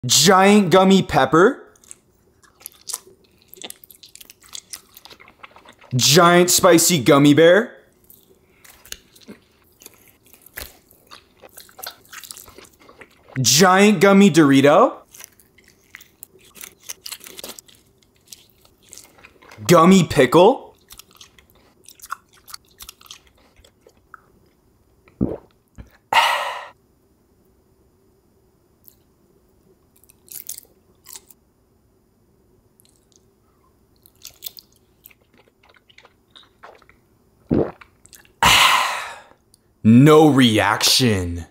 Giant gummy pepper. Giant spicy gummy bear. Giant gummy Dorito. Gummy pickle. No reaction.